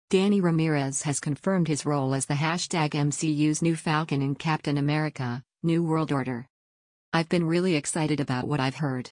Danny Ramirez has confirmed his role as the #MCU's new Falcon in Captain America: New World Order. I've been really excited about what I've heard.